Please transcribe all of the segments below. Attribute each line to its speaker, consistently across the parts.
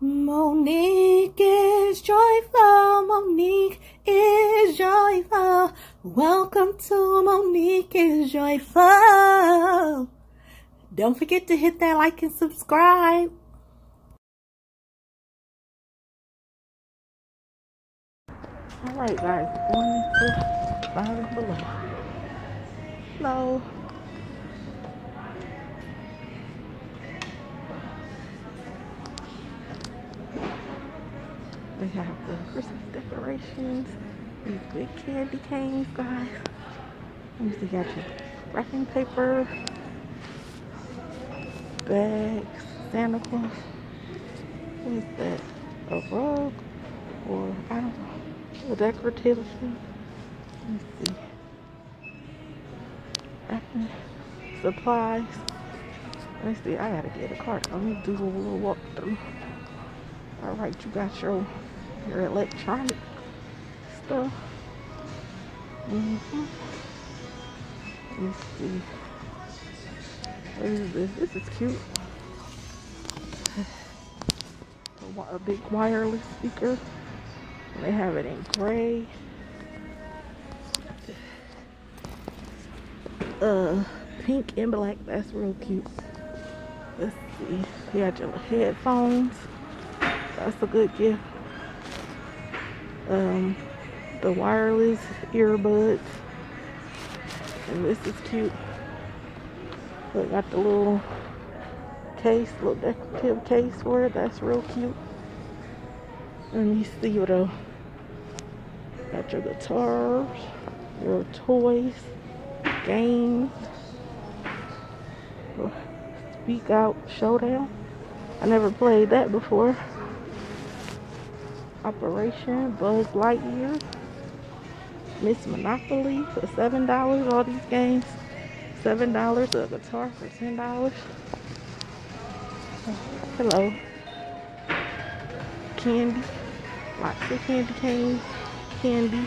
Speaker 1: Monique is joyful. Monique is joyful. Welcome to Monique is joyful. Don't forget to hit that like and subscribe. Alright guys, going into Fivebelow. Hello. They have the Christmas decorations, these big candy canes, guys. Let me see, got your wrapping paper, bags, Santa Claus. What is that? A rug? Or, I don't know, a decorative thing? Let me see. Wrapping supplies. Let me see, I gotta get a cart. Let me do a little walkthrough. Alright, you got your electronic stuff. Let me see. What is this? This is cute. A big wireless speaker. And they have it in gray. Pink and black. That's real cute. Let's see. You got your headphones. That's a good gift. The wireless earbuds. And this is cute. Look, got the little case, little decorative case for it. That's real cute. Let me see what else. Got your guitars, your toys, games. Speak Out Showdown. I never played that before. Operation Buzz Lightyear, Miss Monopoly for $7. All these games, $7. A guitar for $10. Hello. Candy, lots of candy canes, candies.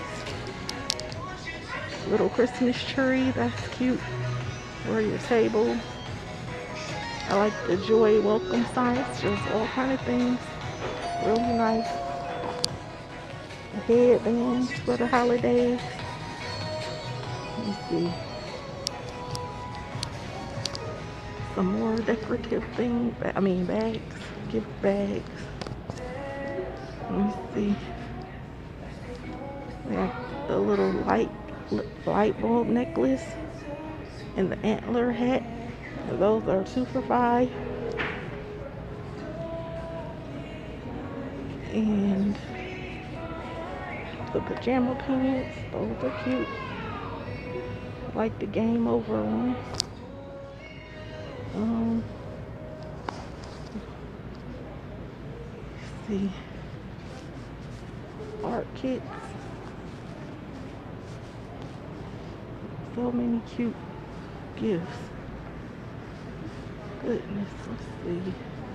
Speaker 1: Little Christmas tree, that's cute. For your table. I like the Joy welcome signs. There's all kind of things. Really nice. Headbands for the holidays. Let me see. Some more decorative things. Bags. Gift bags. Let me see. We have the little light bulb necklace and the antler hat. Those are 2 for $5. And the pajama pants, those are cute. Like the game over one. Let's see. Art kits. So many cute gifts. Goodness, let's see.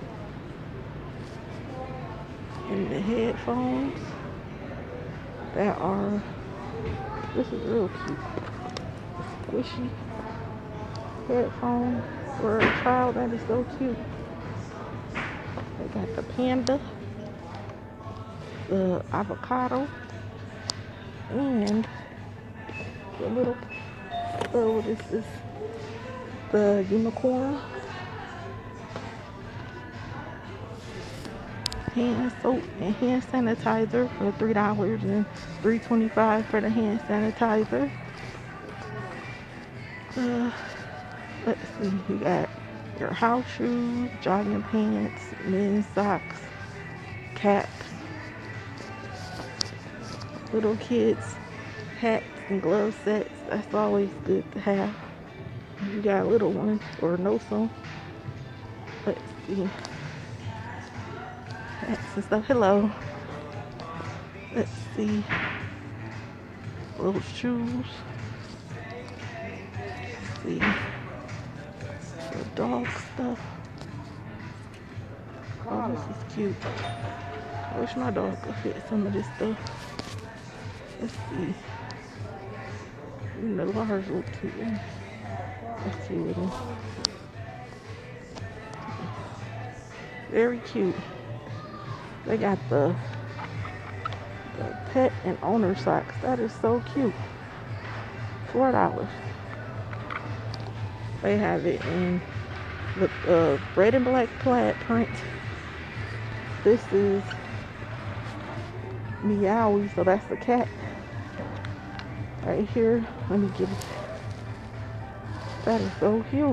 Speaker 1: And the headphones that are, this is real cute. Squishy headphone for a child. That is so cute. They got the panda, the avocado, and the little, this is the unicorn. Hand soap and hand sanitizer for $3 and $3.25 for the hand sanitizer. Let's see, you got your house shoes, jogging pants, men's socks, caps, little kids hats and glove sets. That's always good to have. You got little ones or no some. Let's see. Hats and stuff. Hello. Let's see. Little shoes. Let's see. The dog stuff. Oh, this is cute. I wish my dog could fit some of this stuff. Let's see. The large little cute one. Let's see what else. Very cute. They got the pet and owner socks. That is so cute. $4. They have it in the red and black plaid print. This is Meowie, so that's the cat. Right here, let me get it. That is so cute.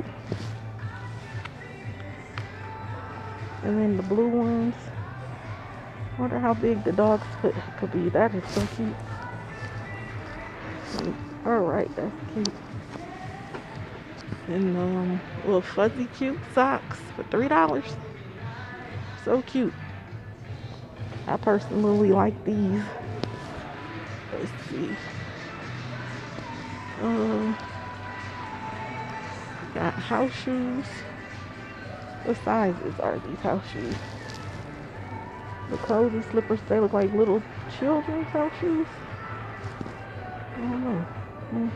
Speaker 1: And then the blue ones. Wonder how big the dogs could be. That is so cute. Alright, that's cute. And little fuzzy cute socks for $3. So cute. I personally like these. Let's see. Got house shoes. What sizes are these house shoes? The clothes and slippers, they look like little children's house shoes. I don't know.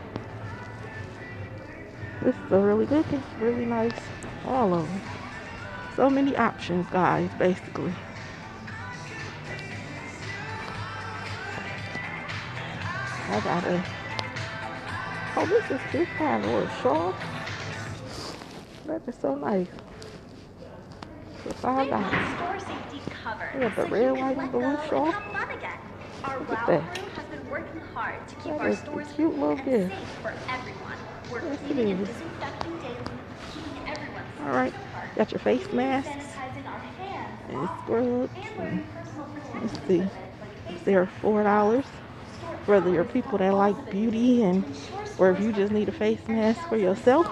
Speaker 1: This is a really good one. Really nice. All of them. So many options, guys, basically. I got a... Oh, this is cute. I have a little shawl. That is so nice. For $5. We got the red, white, and blue shawl. Look at that. That is a cute little gift. Yes, it is. Alright, got your face masks and scrubs. And let's see. They're $4. Whether you're people that like beauty and or if you just need a face mask for yourself.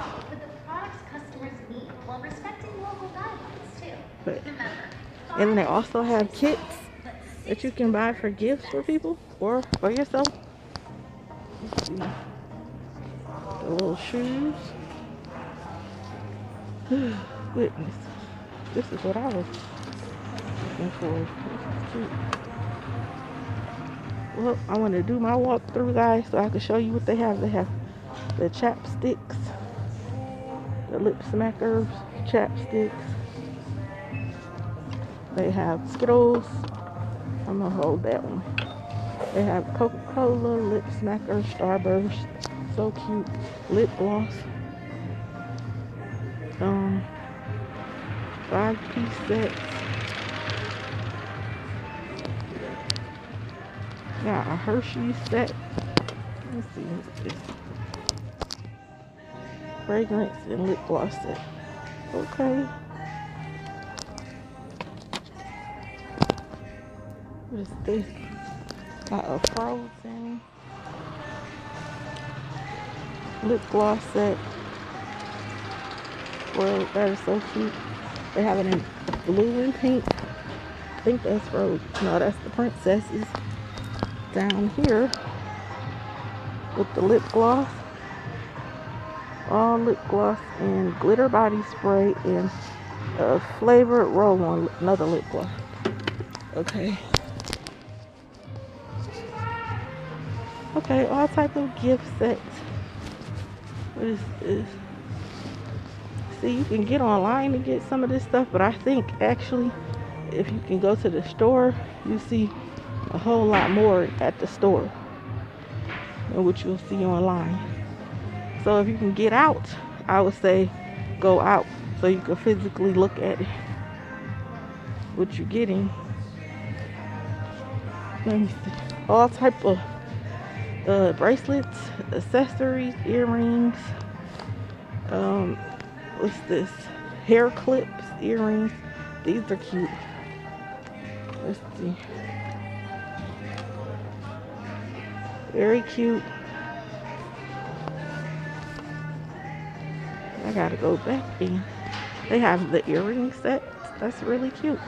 Speaker 1: But, and they also have kits that you can buy for gifts for people or for yourself. Let's see. The little shoes. Goodness. This is what I was looking for. This is cute. Well, I want to do my walkthrough, guys, so I can show you what they have. They have the chapsticks, the lip smackers, chapsticks. They have Skittles. I'm gonna hold that one. They have Coca-Cola, lip smacker, Starburst. So cute. Lip gloss. 5-piece sets. Got a Hershey set. Let's see what's this. Fragrance and lip gloss set. Okay. What is this? Got a Frozen lip gloss set. Well, that is so cute. They have it in blue and pink. I think that's Frozen. No, that's the princesses. Down here with the lip gloss. All lip gloss and glitter body spray and a flavored roll-on, another lip gloss. Okay. Okay, all type of gift sets. What is this? See, you can get online to get some of this stuff, but I think actually if you can go to the store, you see a whole lot more at the store than what you'll see online. So if you can get out, I would say go out so you can physically look at it, what you're getting. Let me see. All type of bracelets, accessories, earrings. What's this? Hair clips, earrings. These are cute. Let's see. Very cute. I gotta go back in. They have the earring sets. That's really cute.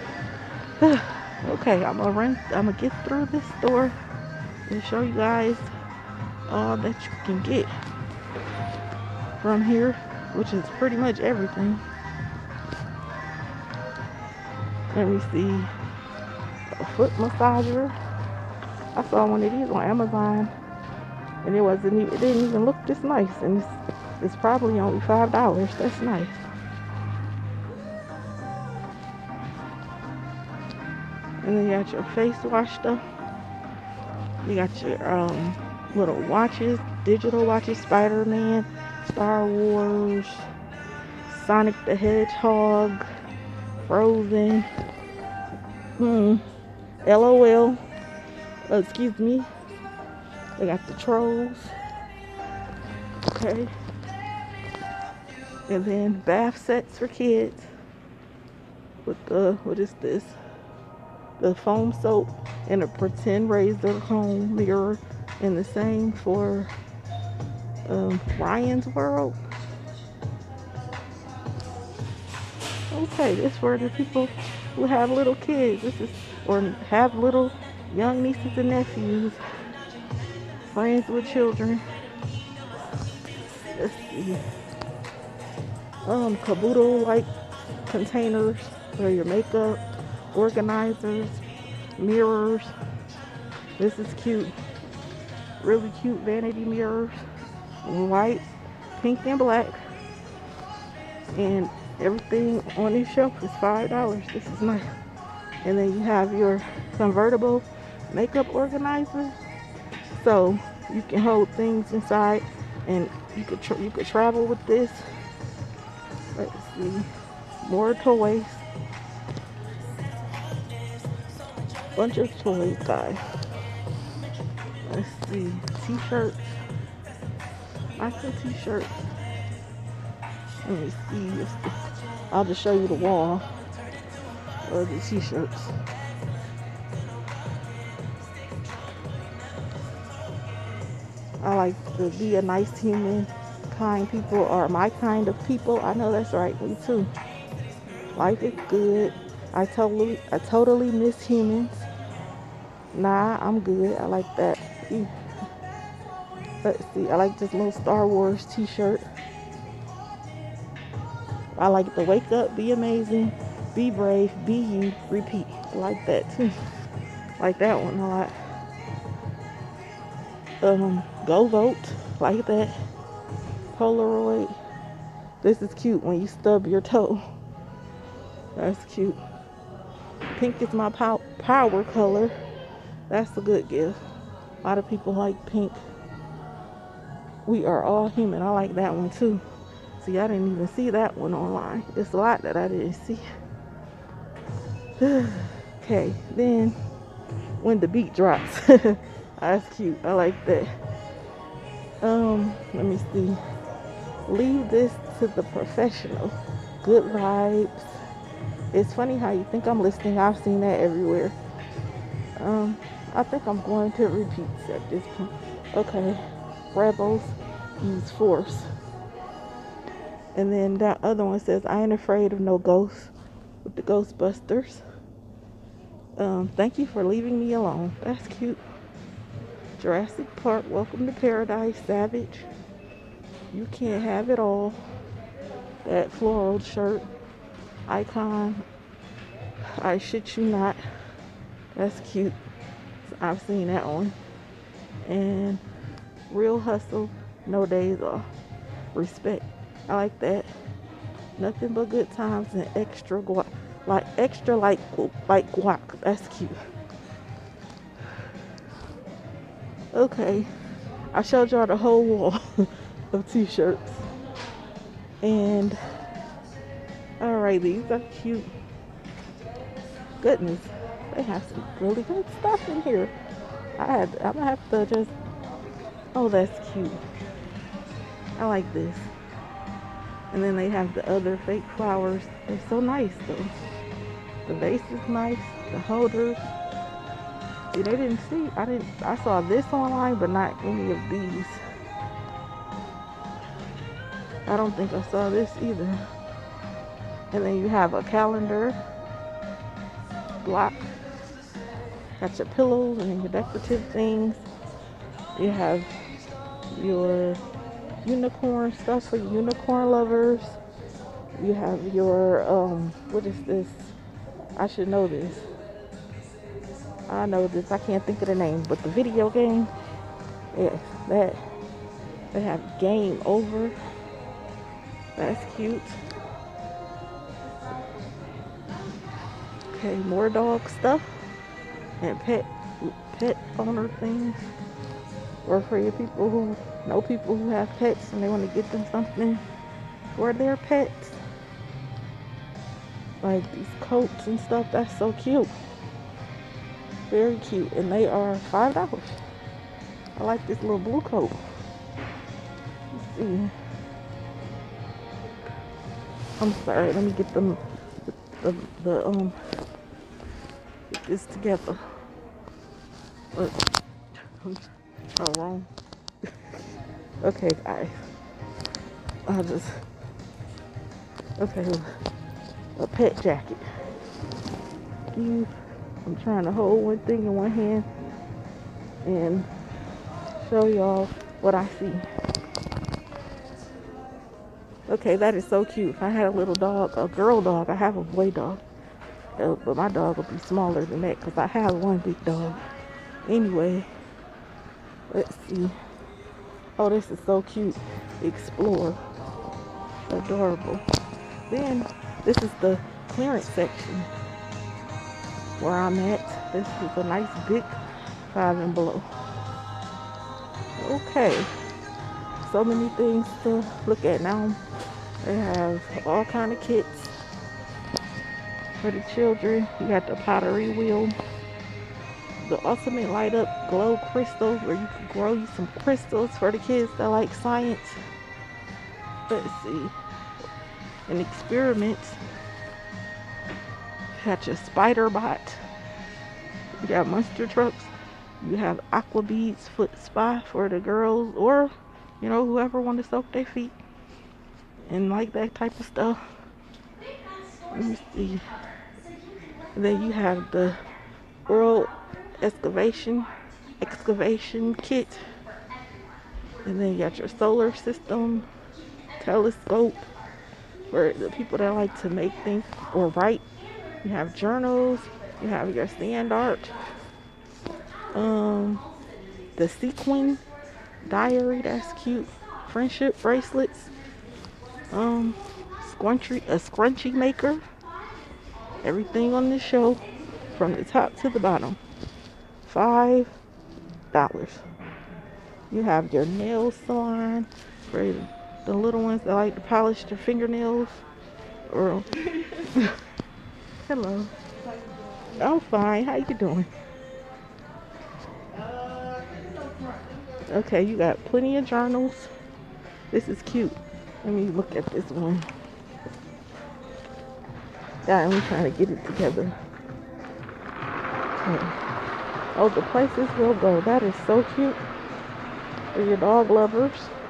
Speaker 1: Okay, I'm gonna get through this store and show you guys all that you can get from here, which is pretty much everything. Let me see. A foot massager. I saw one of these on Amazon and it didn't even look this nice, and it's probably only $5. That's nice. And then you got your face wash stuff. You got your little watches, digital watches, Spider-Man, Star Wars, Sonic the Hedgehog, Frozen, LOL, excuse me. They got the Trolls. Okay. And then bath sets for kids with the, what is this? The foam soap and a pretend razor comb mirror, and the same for Ryan's World. Okay, this for the people who have little kids. This is, or have little young nieces and nephews, friends with children. Let's see. Caboodle like containers for your makeup, organizers, mirrors. This is cute. Really cute vanity mirrors. White, pink, and black. And everything on this shelf is $5. This is nice. And then you have your convertible makeup organizer. So you can hold things inside, and you could travel with this. Let's see. More toys. Bunch of toys, guys. Let's see. T-shirts. Lots of t-shirts. Let me see. I'll just show you the wall of the t-shirts. I like to be a nice human. Kind people are my kind of people. I know that's right. Me too. Life is good. I totally miss humans. Nah, I'm good. I like that. Let's see. I like this little Star Wars t-shirt. I like to wake up, be amazing, be brave, be you, repeat. I like that too. Like that one a lot. Go vote. Like that. Polaroid. This is cute when you stub your toe. That's cute. Pink is my power color. That's a good gift. A lot of people like pink. We are all human. I like that one too. See, I didn't even see that one online. It's a lot that I didn't see. Okay, then when the beat drops. That's cute. I like that. Let me see. Leave this to the professional. Good vibes. It's funny how you think I'm listening. I've seen that everywhere. I think I'm going to repeats at this point. Okay. Rebels use force. And then that other one says, I ain't afraid of no ghosts, with the Ghostbusters. Thank you for leaving me alone. That's cute. Jurassic Park, welcome to paradise, Savage. You can't have it all. That floral shirt. Icon. I shit you not. That's cute. I've seen that one. And Real Hustle, no days off. Respect. I like that. Nothing but good times and extra guac. Like guac. That's cute. Okay. I showed y'all the whole wall of t-shirts. And alright, these are cute. Goodness. They have some really good stuff in here. I'm gonna have to just, oh, that's cute. I like this. And then they have the other fake flowers. They're so nice though. The vase is nice. The holders. See, they didn't see. I saw this online, but not any of these. I don't think I saw this either. And then you have a calendar. Block. Got your pillows and your decorative things. You have your unicorn stuff for unicorn lovers. You have your what is this? I should know this. I know this. I can't think of the name, but the video game. Yes, that. They have Game Over. That's cute. Okay, more dog stuff. and pet owner things, or for your people who know people who have pets and they want to get them something for their pets, like these coats and stuff. That's so cute, very cute, and they are $5. I like this little blue coat. Let's see. I'm sorry, let me get them the get this together. Look. Oh, wrong. Okay, guys. Okay, a pet jacket. I'm trying to hold one thing in one hand and show y'all what I see. Okay, that is so cute. If I had a little dog, a girl dog, I have a boy dog. But my dog will be smaller than that because I have one big dog. Anyway, let's see. Oh, this is so cute. Explore. Adorable. Then, this is the clearance section where I'm at. This is a nice big Fivebelow. Okay. So many things to look at now. They have all kind of kits for the children. You got the pottery wheel, the ultimate light up glow crystals where you can grow you some crystals for the kids that like science. Let's see. An experiment. You got your spider bot. You got monster trucks. You have aqua beads foot spa for the girls, or whoever want to soak their feet and like that type of stuff. Let me see. And then you have the world excavation kit, and then you got your solar system telescope for the people that like to make things or write. You have journals. You have your sand art. The sequin diary, that's cute. Friendship bracelets. A scrunchie maker. Everything on this show from the top to the bottom. $5. You have your nail salon for the little ones that like to polish their fingernails. Or hello. I'm fine. How you doing? Okay, you got plenty of journals. This is cute. Let me look at this one. Yeah, I'm trying to get it together. Okay. Oh, the places we'll go. That is so cute. For your dog lovers.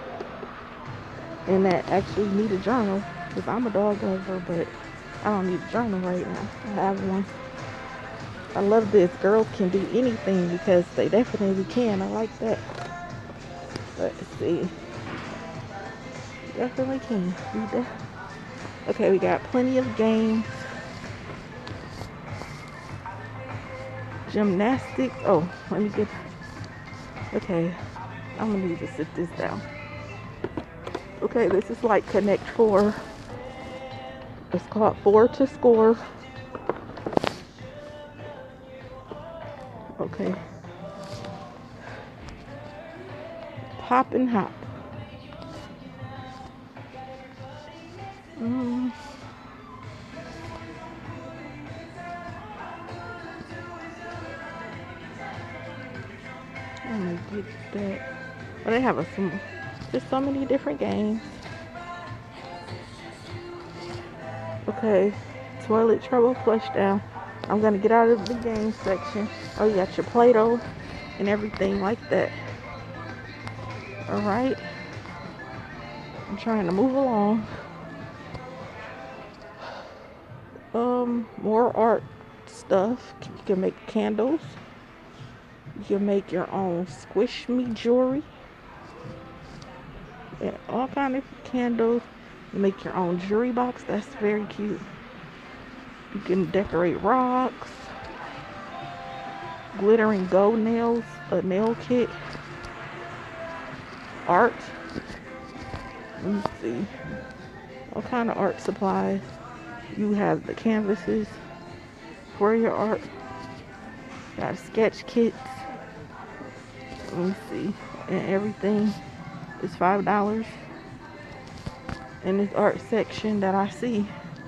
Speaker 1: And that actually need a journal. Because I'm a dog lover, but I don't need a journal right now. I have one. I love this. Girls can do anything because they definitely can. I like that. Let's see. Definitely can. Okay, we got plenty of games. Gymnastics. Oh, let me get. Okay, I'm gonna need to sit this down. Okay, this is like Connect 4. It's called 4 to Score. Okay. Hop and hop. I'm gonna get that. But they have there's so many different games. Okay, toilet trouble flush down. I'm gonna get out of the game section. Oh, you got your Play-Doh and everything like that. Alright. I'm trying to move along. More art stuff. You can make candles. You can make your own squish me jewelry. And all kind of candles. You make your own jewelry box. That's very cute. You can decorate rocks. Glittering gold nails. A nail kit. Art. Let me see. All kind of art supplies. You have the canvases for your art. Got sketch kits. Let me see. And everything is $5 in this art section that I see.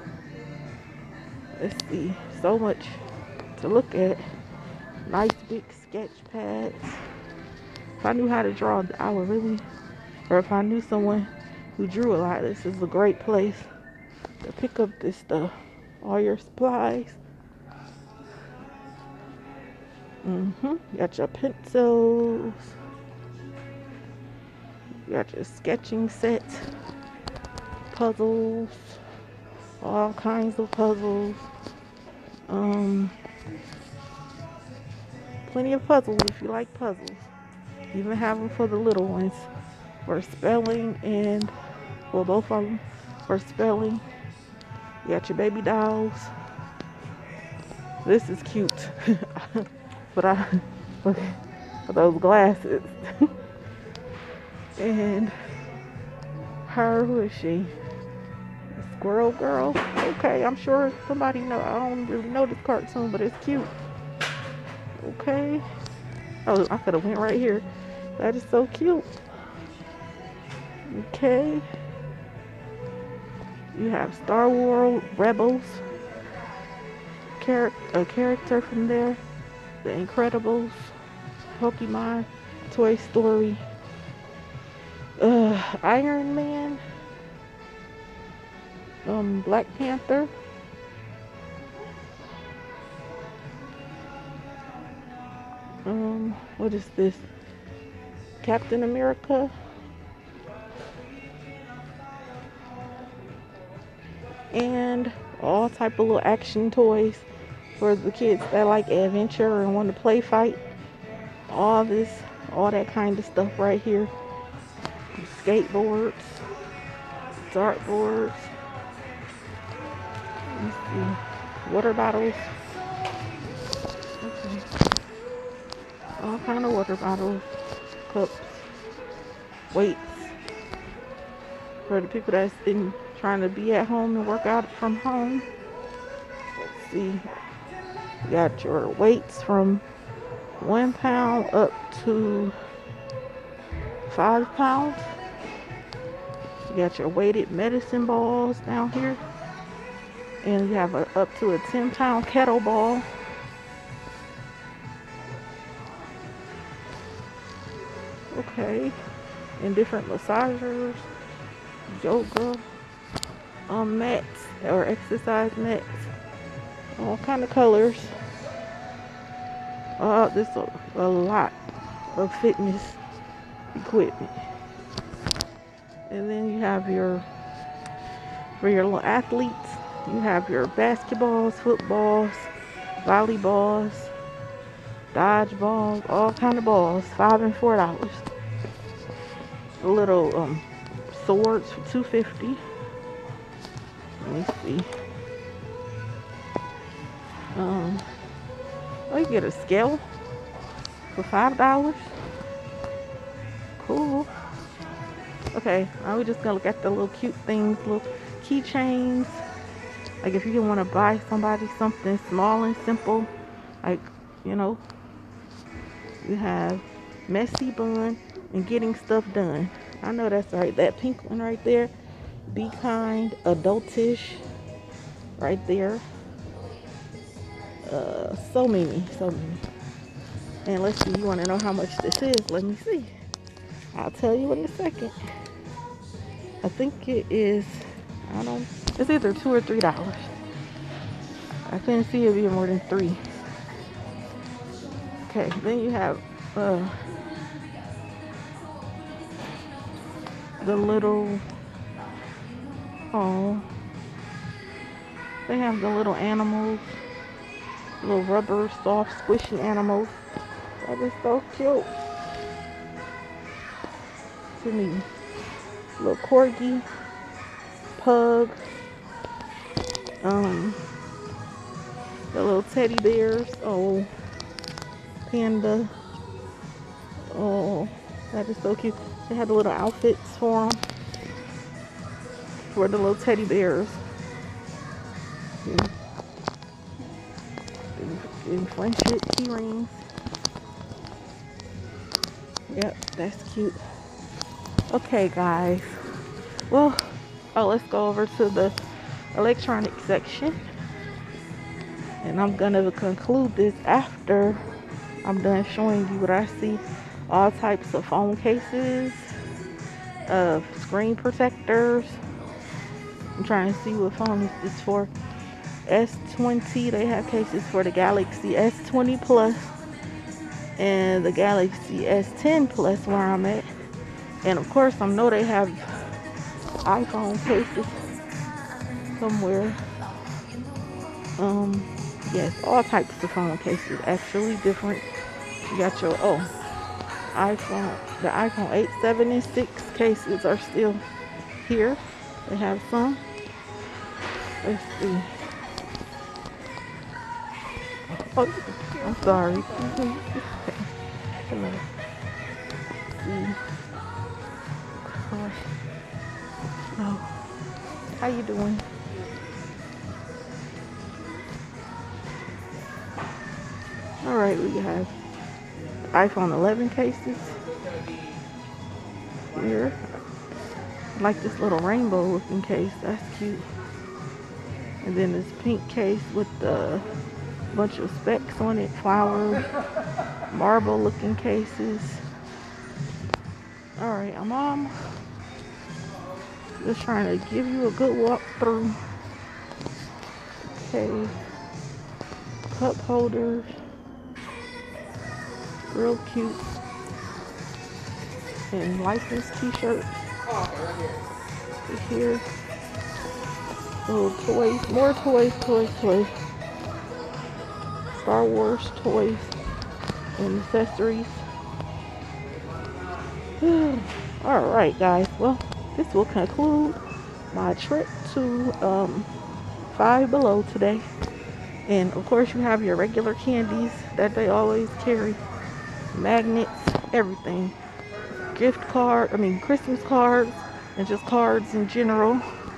Speaker 1: Let's see. So much to look at. Nice big sketch pads. If I knew how to draw, I would really, or if I knew someone who drew a lot, this is a great place to pick up this stuff. All your supplies. Got your pencils. Got your sketching set. Puzzles. All kinds of puzzles. Plenty of puzzles if you like puzzles. Even have them for the little ones. For spelling and, well, both of them for spelling. You got your baby dolls. This is cute. But I look for those glasses. And her, who is she? A squirrel girl. Okay, I'm sure somebody know. I don't really know this cartoon, but it's cute. Okay. Oh, I could have went right here. That is so cute. Okay. You have Star Wars Rebels. A character from there. The Incredibles. Pokemon. Toy Story. Iron Man. Black Panther. What is this? Captain America. And all type of little action toys for the kids that like adventure and want to play fight. All that kind of stuff right here. Skateboards, dartboards. Let me see. Water bottles. Okay. All kind of water bottles, cups, weights for the people that's trying to be at home and work out from home. Let's see. You got your weights from 1 pound up to 5 pounds. You got your weighted medicine balls down here. And you have up to a 10-pound kettlebell. Okay. And different massagers, yoga, mats or exercise mats. All kind of colors. There's a lot of fitness equipment. And then you have for your little athletes, you have your basketballs, footballs, volleyballs, dodgeballs, all kind of balls, $5 and $4. The little swords for $2.50. Let me see. Oh, you get a scale for $5. Cool. Okay, now we're just gonna look at the little cute things, little keychains. Like if you want to buy somebody something small and simple, like, you know, you have messy bun and getting stuff done. I know that's right. That pink one right there, be kind, adultish, right there. So many. And let's see, you want to know how much this is? Let me see. I'll tell you in a second. I think it is, it's either $2 or $3. I couldn't see it being more than $3. Okay, then you have the little, they have the little animals, little rubber, soft, squishy animals. That is so cute to me. Little corgi, pug, the little teddy bears, panda. Oh, that is so cute. They have the little outfits for them, for the little teddy bears. and friendship key rings. Yep, that's cute. Okay, guys. Well, let's go over to the electronic section. And I'm gonna conclude this after I'm done showing you what I see. All types of phone cases, screen protectors. I'm trying to see what phone is this for. S20, they have cases for the Galaxy S20 Plus and the Galaxy S10 Plus where I'm at. And of course, I know they have iPhone cases somewhere. Yes, all types of phone cases, actually different. You got your, the iPhone 8, 7, and 6 cases are still here. They have some. Let's see. Oh, I'm sorry. Hello. See. Oh, how you doing? All right, we have iPhone 11 cases here. I like this little rainbow looking case. That's cute. And then this pink case with a bunch of specks on it, flowers, marble looking cases. All right, I'm just trying to give you a good walkthrough. Okay, cup holders, real cute, and licensed t-shirts. Here, little toys, more toys. Star Wars toys and accessories. Alright guys, well, this will conclude my trip to Fivebelow today. And of course you have your regular candies that they always carry, magnets, everything, Christmas cards, and just cards in general.